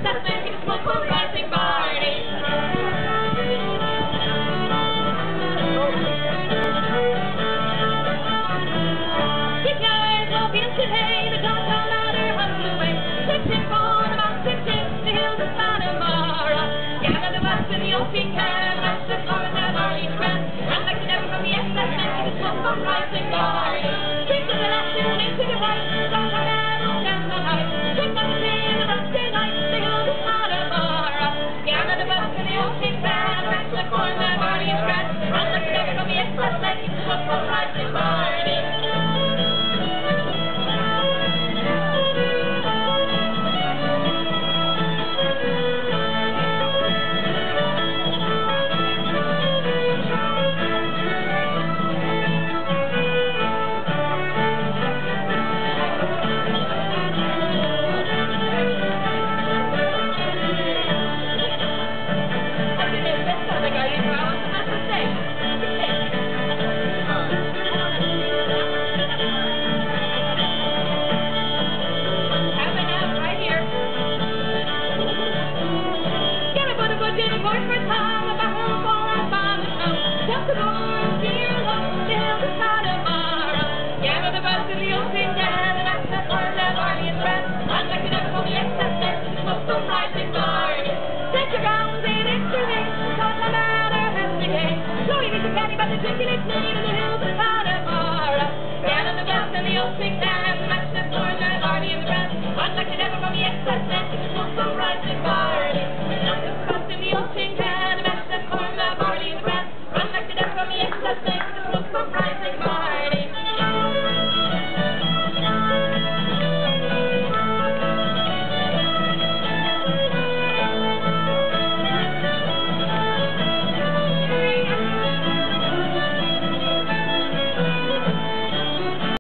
assessment, he was smoke from rising Barney. His yards all fields to hay, the downtown ladder hung away. 6 in corn, about 6 in the hills of Connemara. Gather the bus in the old pecan, that's the corn that Barney spread. And like the devil from the assessment, he was smoke from rising Barney. Sing to the left and into the right, downtown arrow down the height. Sing on the day in the rusty night, the hills of Connemara. Gather the bus in the old pecan, that's the corn that Barney spread. And like the devil from the assessment, he was smoke from rising Barney. But the ticket name in the hills of Connemara. Down on the bus and the old big dam, match the corn that Barney and the rest. Unlike the devil from the excess, it's so rising bar.